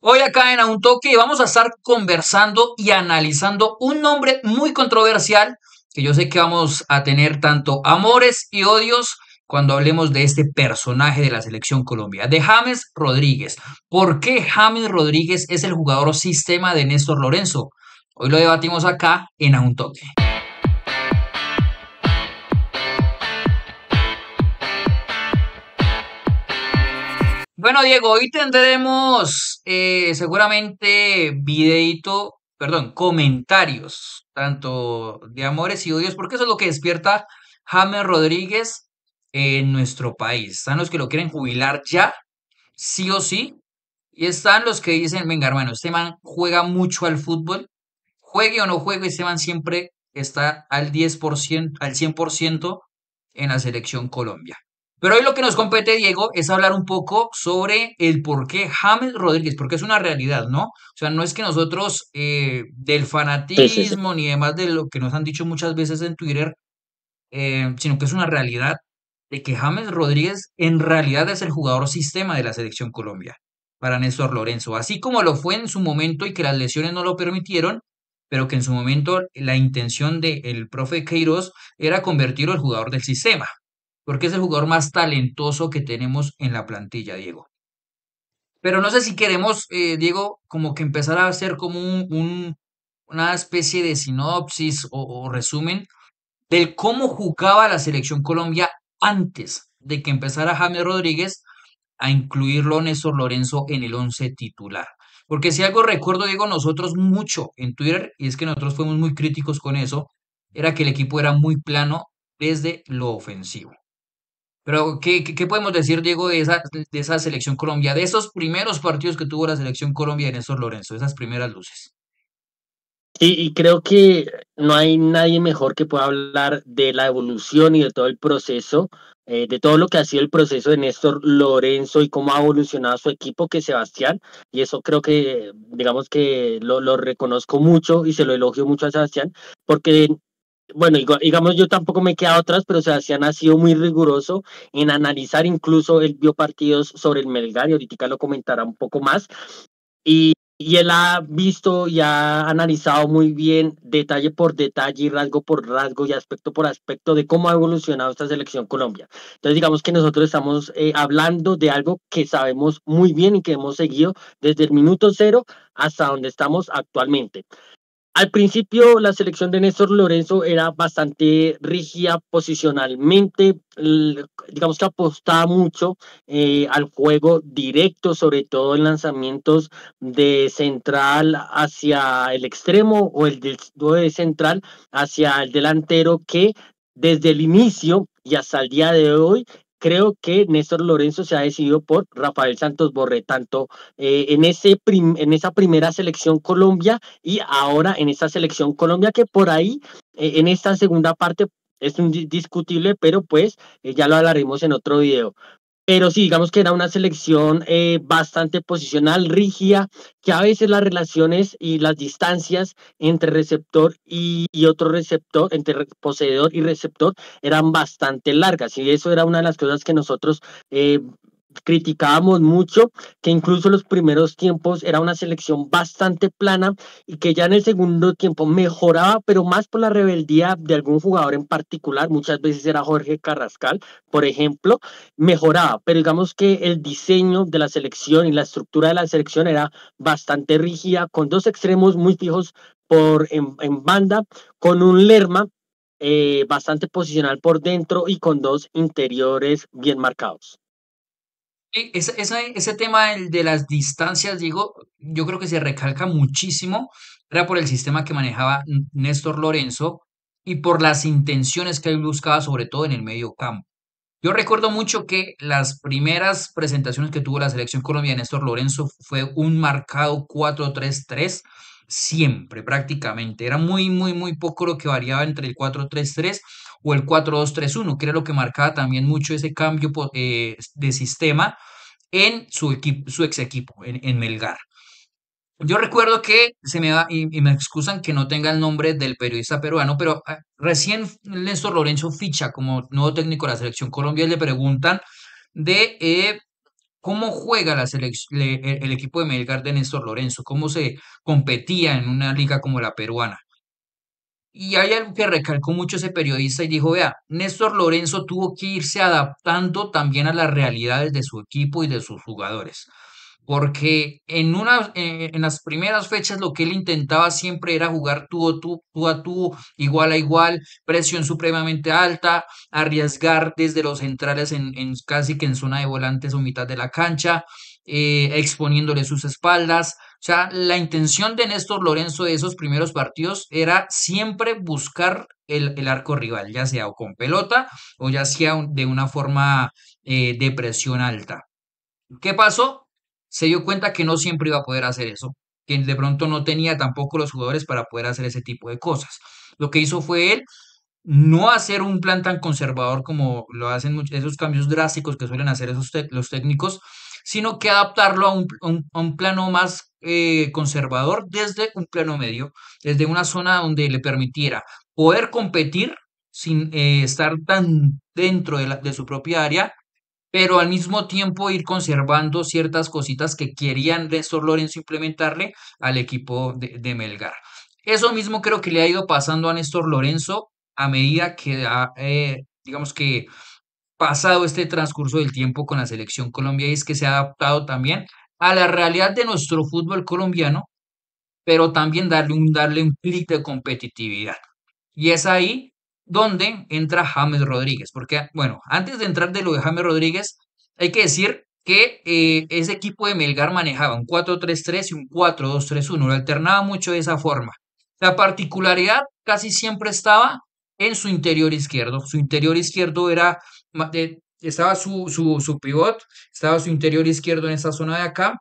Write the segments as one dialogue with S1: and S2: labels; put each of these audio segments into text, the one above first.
S1: Hoy acá en A un Toque vamos a estar conversando y analizando un nombre muy controversial que yo sé que vamos a tener tanto amores y odios cuando hablemos de este personaje de la selección Colombia, de James Rodríguez. ¿Por qué James Rodríguez es el jugador sistema de Néstor Lorenzo? Hoy lo debatimos acá en A un Toque. Bueno, Diego, hoy tendremos seguramente videíto, perdón, comentarios, tanto de amores y odios, porque eso es lo que despierta James Rodríguez en nuestro país. Están los que lo quieren jubilar ya, sí o sí, y están los que dicen, venga, hermano, este man juega mucho al fútbol, juegue o no juegue, este man siempre está al 10%, al 100% en la selección Colombia. Pero hoy lo que nos compete, Diego, es hablar un poco sobre el por qué James Rodríguez, porque es una realidad, ¿no? O sea, no es que nosotros del
S2: Sí, sí, sí.
S1: fanatismo ni demás de lo que nos han dicho muchas veces en Twitter, sino que es una realidad de que James Rodríguez en realidad es el jugador sistema de la selección Colombia para Néstor Lorenzo, así como lo fue en su momento y que las lesiones no lo permitieron, pero que en su momento la intención del profe Queiroz era convertirlo en jugador del sistema, porque es el jugador más talentoso que tenemos en la plantilla, Diego. Pero no sé si queremos, Diego, como que empezar a hacer como una especie de sinopsis o resumen del cómo jugaba la selección Colombia antes de que empezara James Rodríguez a incluirlo Néstor Lorenzo en el once titular. Porque si algo recuerdo, Diego, nosotros mucho en Twitter, y es que nosotros fuimos muy críticos con eso, era que el equipo era muy plano desde lo ofensivo. Pero, ¿qué podemos decir, Diego, de esa selección Colombia, de esos primeros partidos que tuvo la selección Colombia de Néstor Lorenzo, esas primeras luces?
S2: Y creo que no hay nadie mejor que pueda hablar de la evolución y de todo el proceso, de todo lo que ha sido el proceso de Néstor Lorenzo y cómo ha evolucionado su equipo que Sebastián. Y eso creo que, digamos que lo reconozco mucho y se lo elogio mucho a Sebastián, porque, bueno, digamos, yo tampoco me he quedado atrás, pero Sebastián ha sido muy riguroso en analizar, incluso él vio partidos sobre el Melgar y ahorita lo comentará un poco más. Y él ha visto y ha analizado muy bien, detalle por detalle y rasgo por rasgo y aspecto por aspecto de cómo ha evolucionado esta selección Colombia. Entonces, digamos que nosotros estamos hablando de algo que sabemos muy bien y que hemos seguido desde el minuto cero hasta donde estamos actualmente. Al principio, la selección de Néstor Lorenzo era bastante rígida posicionalmente, digamos que apostaba mucho al juego directo, sobre todo en lanzamientos de central hacia el extremo o de central hacia el delantero, que desde el inicio y hasta el día de hoy creo que Néstor Lorenzo se ha decidido por Rafael Santos Borré, tanto en esa primera selección Colombia y ahora en esta selección Colombia, que por ahí en esta segunda parte es un discutible, pero pues ya lo hablaremos en otro video. Pero sí, digamos que era una selección bastante posicional, rígida, que a veces las relaciones y las distancias entre receptor y otro receptor, entre poseedor y receptor, eran bastante largas. Y eso era una de las cosas que nosotros criticábamos mucho, que incluso los primeros tiempos era una selección bastante plana y que ya en el segundo tiempo mejoraba, pero más por la rebeldía de algún jugador en particular, muchas veces era Jorge Carrascal, por ejemplo, mejoraba, pero digamos que el diseño de la selección y la estructura de la selección era bastante rígida, con dos extremos muy fijos en banda, con un Lerma bastante posicional por dentro y con dos interiores bien marcados.
S1: Ese tema de las distancias, digo, yo creo que se recalca muchísimo, era por el sistema que manejaba Néstor Lorenzo y por las intenciones que él buscaba, sobre todo en el medio campo. Yo recuerdo mucho que las primeras presentaciones que tuvo la selección Colombia de Néstor Lorenzo fue un marcado 4-3-3 siempre, prácticamente. Era muy, muy, muy poco lo que variaba entre el 4-3-3 o el 4-2-3-1, que era lo que marcaba también mucho ese cambio de sistema en su equipo, su ex equipo, en Melgar. Yo recuerdo que se me da, y me excusan que no tenga el nombre del periodista peruano, pero recién Néstor Lorenzo ficha como nuevo técnico de la selección Colombia y le preguntan de cómo juega el equipo de Melgar de Néstor Lorenzo, cómo se competía en una liga como la peruana. Y hay algo que recalcó mucho ese periodista y dijo, vea, Néstor Lorenzo tuvo que irse adaptando también a las realidades de su equipo y de sus jugadores. Porque en las primeras fechas lo que él intentaba siempre era jugar tú a tú, igual a igual, presión supremamente alta, arriesgar desde los centrales casi que en zona de volantes o mitad de la cancha, exponiéndole sus espaldas. O sea, la intención de Néstor Lorenzo de esos primeros partidos era siempre buscar el arco rival, ya sea o con pelota o ya sea de una forma de presión alta. ¿Qué pasó? Se dio cuenta que no siempre iba a poder hacer eso, que de pronto no tenía tampoco los jugadores para poder hacer ese tipo de cosas. Lo que hizo fue él no hacer un plan tan conservador como lo hacen esos cambios drásticos que suelen hacer los técnicos, sino que adaptarlo a un plano más conservador desde un plano medio, desde una zona donde le permitiera poder competir sin estar tan dentro de su propia área, pero al mismo tiempo ir conservando ciertas cositas que querían Néstor Lorenzo implementarle al equipo de Melgar. Eso mismo creo que le ha ido pasando a Néstor Lorenzo a medida que ha, digamos que, pasado este transcurso del tiempo con la selección Colombia, y es que se ha adaptado también a la realidad de nuestro fútbol colombiano, pero también darle un clic de competitividad. Y es ahí donde entra James Rodríguez, porque, bueno, antes de entrar de lo de James Rodríguez, hay que decir que ese equipo de Melgar manejaba un 4-3-3 y un 4-2-3-1, lo alternaba mucho de esa forma. La particularidad casi siempre estaba en su interior izquierdo. Su interior izquierdo era, estaba su pivot, estaba su interior izquierdo en esta zona de acá,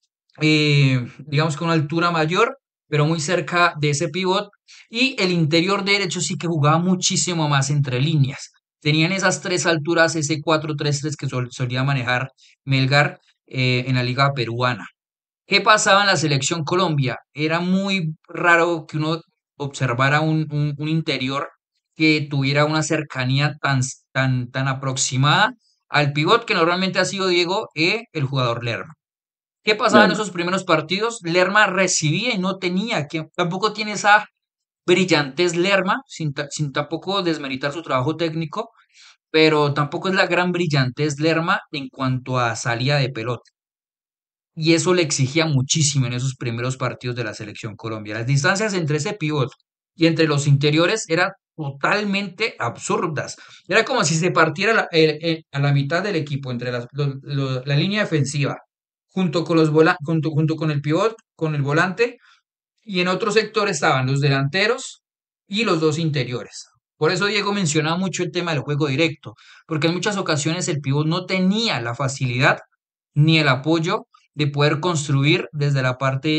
S1: digamos con una altura mayor, pero muy cerca de ese pivot. Y el interior derecho sí que jugaba muchísimo más entre líneas. Tenían esas tres alturas, ese 4-3-3 que solía manejar Melgar en la liga peruana. ¿Qué pasaba en la selección Colombia? Era muy raro que uno observara un interior que tuviera una cercanía tan aproximada al pivot que normalmente ha sido Diego, el jugador Lerma. ¿Qué pasaba en
S2: Claro.
S1: esos primeros partidos? Lerma recibía y no tenía, que tampoco tiene esa brillantez Lerma, sin tampoco desmeritar su trabajo técnico, pero tampoco es la gran brillantez Lerma en cuanto a salida de pelota. Y eso le exigía muchísimo en esos primeros partidos de la selección Colombia. Las distancias entre ese pivot y entre los interiores eran totalmente absurdas. Era como si se partiera a la mitad del equipo entre la línea defensiva junto con junto con el pivot, con el volante, y en otro sector estaban los delanteros y los dos interiores. Por eso Diego mencionaba mucho el tema del juego directo, porque en muchas ocasiones el pivot no tenía la facilidad ni el apoyo de poder construir desde la parte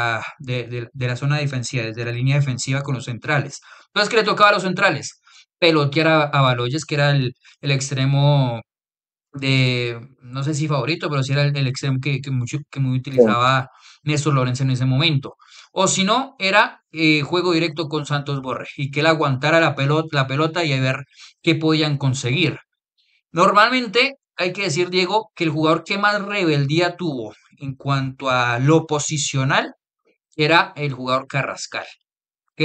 S1: de la zona defensiva, desde la línea defensiva con los centrales. Entonces, ¿qué le tocaba a los centrales? Pelotear a Baloyes, que era el extremo no sé si favorito, pero sí era el extremo que muy utilizaba Néstor Lorenzo en ese momento. O si no, era juego directo con Santos Borré y que él aguantara la pelota y a ver qué podían conseguir. Normalmente, hay que decir, Diego, que el jugador que más rebeldía tuvo en cuanto a lo posicional era el jugador Carrascal, que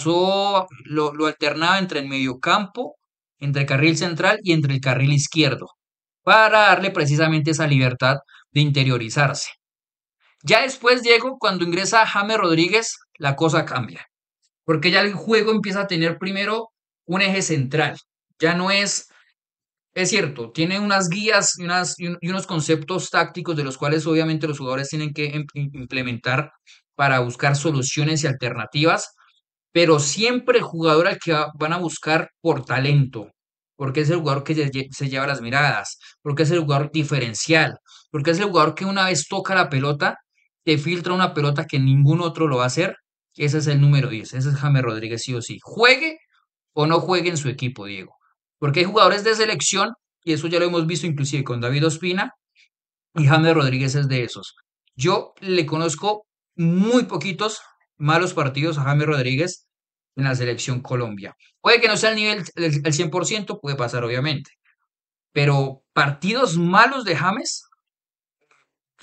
S1: lo alternaba entre el mediocampo, entre el carril central y entre el carril izquierdo, para darle precisamente esa libertad de interiorizarse. Ya después, Diego, cuando ingresa James Rodríguez, la cosa cambia, porque ya el juego empieza a tener primero un eje central. Ya no es cierto, tiene unas guías y unos conceptos tácticos de los cuales obviamente los jugadores tienen que implementar para buscar soluciones y alternativas, pero siempre el jugador al que van a buscar por talento, porque es el jugador que se lleva las miradas, porque es el jugador diferencial, porque es el jugador que una vez toca la pelota, te filtra una pelota que ningún otro lo va a hacer. Ese es el número 10, ese es James Rodríguez sí o sí. Juegue o no juegue en su equipo, Diego. Porque hay jugadores de selección, y eso ya lo hemos visto inclusive con David Ospina, y James Rodríguez es de esos. Yo le conozco muy poquitos malos partidos a James Rodríguez en la selección Colombia. Puede que no sea el nivel el 100%, puede pasar obviamente, pero partidos malos de James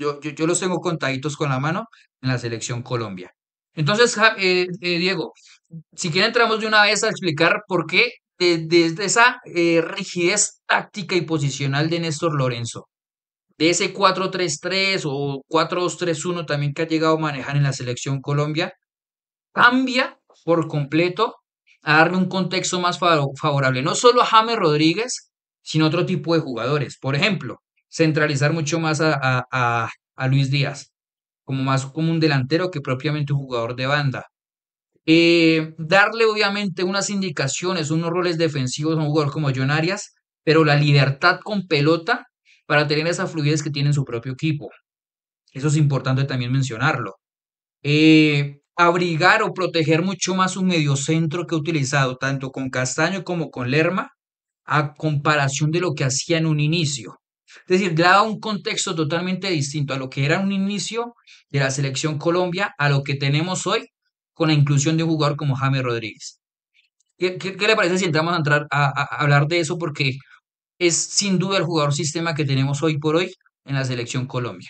S1: yo los tengo contaditos con la mano en la selección Colombia. Entonces, Diego, si quiere entramos de una vez a explicar por qué desde esa rigidez táctica y posicional de Néstor Lorenzo, de ese 4-3-3 o 4-2-3-1 también que ha llegado a manejar en la selección Colombia, cambia por completo a darle un contexto más favorable, no solo a James Rodríguez, sino a otro tipo de jugadores. Por ejemplo, centralizar mucho más a Luis Díaz, como más como un delantero que propiamente un jugador de banda. Darle obviamente unas indicaciones, unos roles defensivos a un jugador como John Arias, pero la libertad con pelota para tener esa fluidez que tiene en su propio equipo. Eso es importante también mencionarlo. Abrigar o proteger mucho más un mediocentro que ha utilizado tanto con Castaño como con Lerma, a comparación de lo que hacía en un inicio. Es decir, daba un contexto totalmente distinto a lo que era un inicio de la selección Colombia a lo que tenemos hoy con la inclusión de un jugador como James Rodríguez. ¿Qué le parece si entramos a entrar a hablar de eso? Porque es sin duda el jugador sistema que tenemos hoy por hoy en la selección Colombia.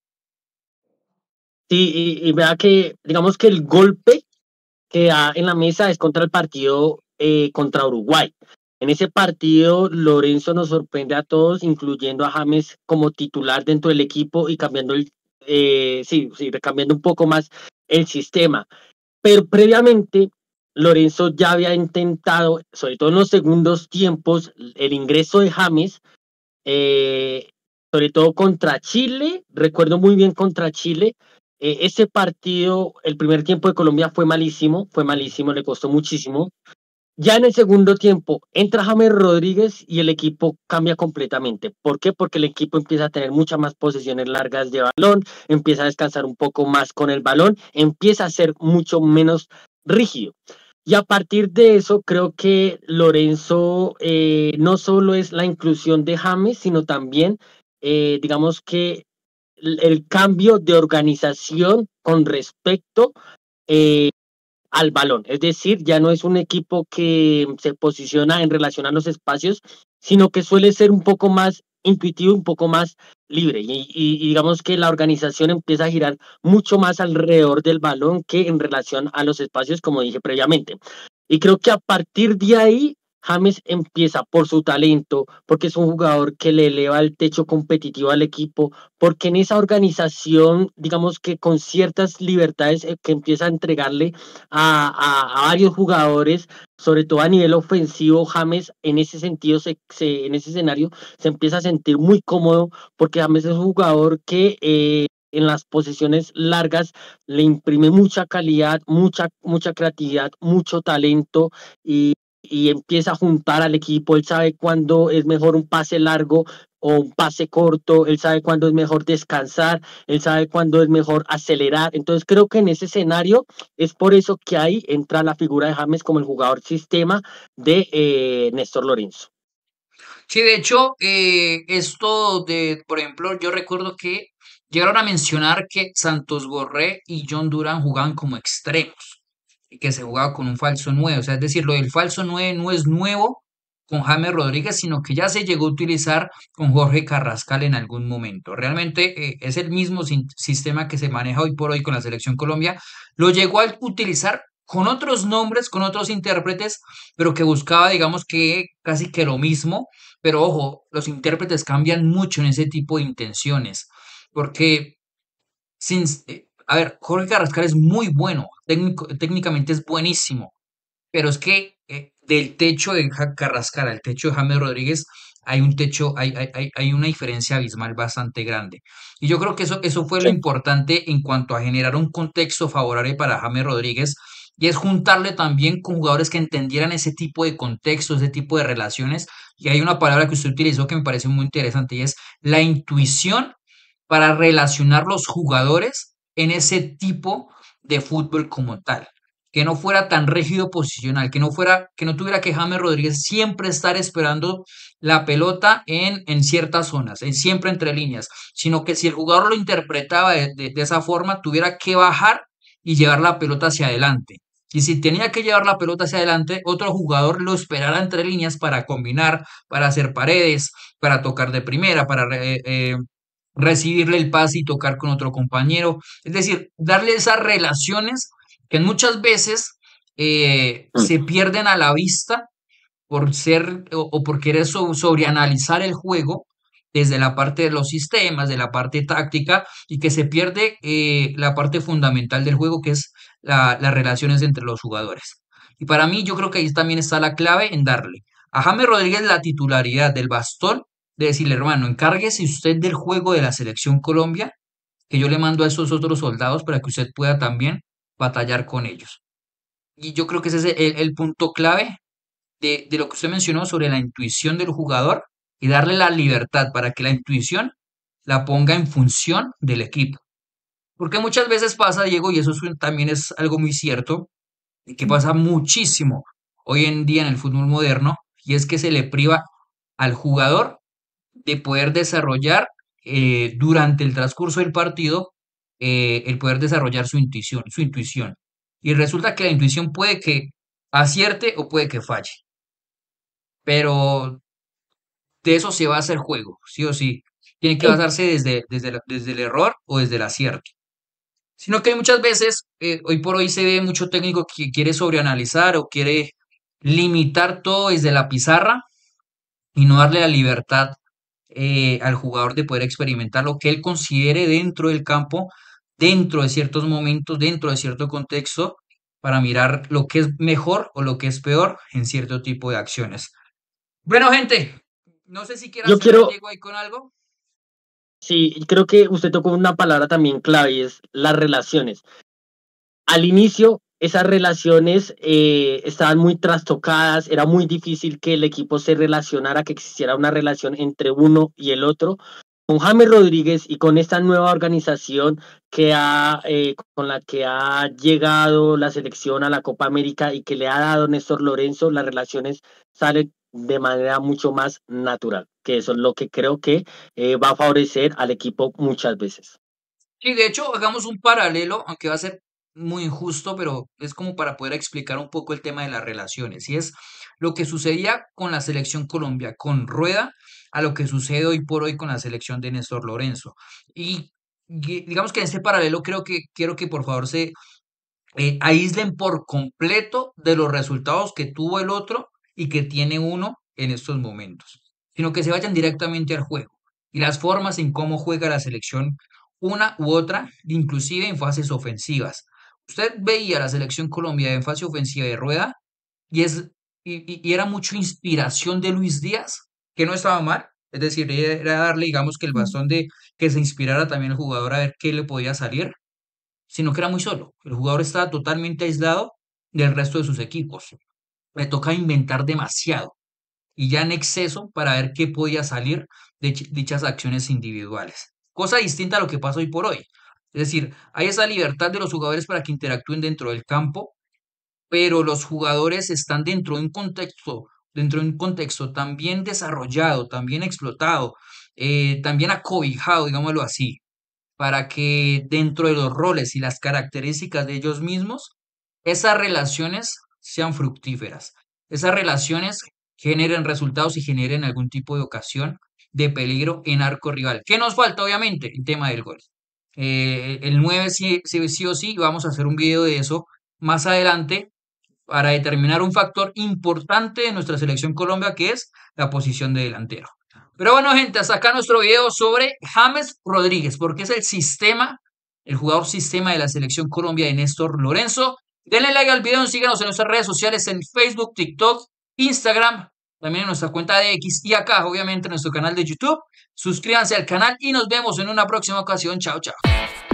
S2: Sí, y vea que, digamos que el golpe que da en la mesa es contra el partido contra Uruguay. En ese partido, Lorenzo nos sorprende a todos, incluyendo a James como titular dentro del equipo y cambiando cambiando un poco más el sistema. Pero previamente, Lorenzo ya había intentado, sobre todo en los segundos tiempos, el ingreso de James, eh, sobre todo contra Chile. Recuerdo muy bien contra Chile. Ese partido, el primer tiempo de Colombia fue malísimo, le costó muchísimo. Ya en el segundo tiempo entra James Rodríguez y el equipo cambia completamente. ¿Por qué? Porque el equipo empieza a tener muchas más posesiones largas de balón, empieza a descansar un poco más con el balón, empieza a ser mucho menos rígido. Y a partir de eso, creo que Lorenzo no solo es la inclusión de James, sino también, digamos que el cambio de organización con respecto eh, al balón. Es decir, ya no es un equipo que se posiciona en relación a los espacios, sino que suele ser un poco más intuitivo, un poco más libre. Y digamos que la organización empieza a girar mucho más alrededor del balón que en relación a los espacios, como dije previamente. Y creo que a partir de ahí, James empieza por su talento, porque es un jugador que le eleva el techo competitivo al equipo, porque en esa organización, digamos que con ciertas libertades que empieza a entregarle a varios jugadores, sobre todo a nivel ofensivo, James en ese sentido, en ese escenario, se empieza a sentir muy cómodo, porque James es un jugador que en las posiciones largas le imprime mucha calidad, mucha creatividad, mucho talento y empieza a juntar al equipo. Él sabe cuándo es mejor un pase largo o un pase corto, él sabe cuándo es mejor descansar, él sabe cuándo es mejor acelerar. Entonces creo que en ese escenario es por eso que ahí entra la figura de James como el jugador sistema de Néstor Lorenzo.
S1: Sí, de hecho, por ejemplo, yo recuerdo que llegaron a mencionar que Santos Borré y John Duran jugaban como extremos y que se jugaba con un falso 9. O sea, es decir, lo del falso 9 no es nuevo con James Rodríguez, sino que ya se llegó a utilizar con Jorge Carrascal en algún momento. Realmente es el mismo sistema que se maneja hoy por hoy con la Selección Colombia. Lo llegó a utilizar con otros nombres, con otros intérpretes, pero que buscaba, digamos que casi que lo mismo, pero ojo, los intérpretes cambian mucho en ese tipo de intenciones, porque, a ver, Jorge Carrascal es muy bueno, técnicamente es buenísimo, pero es que del techo de Carrascal al techo de James Rodríguez hay un techo, hay una diferencia abismal bastante grande. Y yo creo que eso fue lo
S2: Sí.
S1: importante en cuanto a generar un contexto favorable para James Rodríguez, y es juntarle también con jugadores que entendieran ese tipo de contexto, ese tipo de relaciones. Y hay una palabra que usted utilizó que me parece muy interesante y es la intuición para relacionar los jugadores en ese tipo de fútbol como tal, que no fuera tan rígido posicional, que no tuviera que James Rodríguez siempre estar esperando la pelota en ciertas zonas, siempre entre líneas, sino que si el jugador lo interpretaba de esa forma, tuviera que bajar y llevar la pelota hacia adelante. Y si tenía que llevar la pelota hacia adelante, otro jugador lo esperara entre líneas para combinar, para hacer paredes, para tocar de primera, para recibirle el pase y tocar con otro compañero. Es decir, darle esas relaciones que muchas veces
S2: Mm.
S1: se pierden a la vista por ser o por querer sobreanalizar el juego desde la parte de los sistemas, de la parte táctica, y que se pierde la parte fundamental del juego, que es las relaciones entre los jugadores. Y para mí, yo creo que ahí también está la clave en darle a James Rodríguez la titularidad del bastón, de decirle, hermano, encárguese usted del juego de la selección Colombia, que yo le mando a esos otros soldados para que usted pueda también batallar con ellos. Y yo creo que ese es el punto clave de lo que usted mencionó sobre la intuición del jugador y darle la libertad para que la intuición la ponga en función del equipo. Porque muchas veces pasa, Diego, y eso también es algo muy cierto, y que pasa muchísimo hoy en día en el fútbol moderno, y es que se le priva al jugador de poder desarrollar durante el transcurso del partido el poder desarrollar su intuición. Y resulta que la intuición puede que acierte o puede que falle, pero de eso se basa el juego, sí o sí. Tiene que
S2: Sí.
S1: basarse desde el error o desde el acierto. Sino que muchas veces, hoy por hoy se ve mucho técnico que quiere sobreanalizar o quiere limitar todo desde la pizarra y no darle la libertad al jugador de poder experimentar lo que él considere dentro del campo, dentro de ciertos momentos, dentro de cierto contexto, para mirar lo que es mejor o lo que es peor en cierto tipo de acciones. Bueno, gente, no sé si quiera
S2: Yo
S1: cerrar,
S2: quiero,
S1: Diego, ahí con algo.
S2: sí, creo que usted tocó una palabra también clave y es las relaciones. Al inicio, esas relaciones estaban muy trastocadas, era muy difícil que el equipo se relacionara, que existiera una relación entre uno y el otro. Con James Rodríguez y con esta nueva organización con la que ha llegado la selección a la Copa América y que le ha dado Néstor Lorenzo, las relaciones salen de manera mucho más natural, que eso es lo que creo que va a favorecer al equipo muchas veces.
S1: Sí, de hecho, hagamos un paralelo, aunque va a ser muy injusto, pero es como para poder explicar un poco el tema de las relaciones. Y es lo que sucedía con la selección Colombia, con Rueda, a lo que sucede hoy por hoy con la selección de Néstor Lorenzo. Y digamos que en este paralelo quiero que por favor se aíslen por completo de los resultados que tuvo el otro y que tiene uno en estos momentos, sino que se vayan directamente al juego y las formas en cómo juega la selección una u otra, inclusive en fases ofensivas. Usted veía la selección Colombia en fase ofensiva de Rueda y, y era mucho inspiración de Luis Díaz, que no estaba mal, es decir, era darle, digamos, que el bastón de que se inspirara también el jugador a ver qué le podía salir, sino que era muy solo. El jugador estaba totalmente aislado del resto de sus equipos. Le toca inventar demasiado y ya en exceso para ver qué podía salir de dichas acciones individuales. Cosa distinta a lo que pasa hoy por hoy. Es decir, hay esa libertad de los jugadores para que interactúen dentro del campo, pero los jugadores están dentro de un contexto tan bien desarrollado, tan bien explotado, también acobijado, digámoslo así, para que dentro de los roles y las características de ellos mismos, esas relaciones sean fructíferas, esas relaciones generen resultados y generen algún tipo de ocasión de peligro en arco rival. ¿Qué nos falta? Obviamente, el tema del gol. El 9 sí o sí, vamos a hacer un video de eso más adelante para determinar un factor importante de nuestra selección Colombia, que es la posición de delantero. Pero bueno, gente, hasta acá nuestro video sobre James Rodríguez, porque es el sistema, el jugador sistema de la selección Colombia de Néstor Lorenzo. Denle like al video, síganos en nuestras redes sociales en Facebook, TikTok, Instagram, también en nuestra cuenta de X y acá, obviamente, en nuestro canal de YouTube. Suscríbanse al canal y nos vemos en una próxima ocasión. Chao, chao.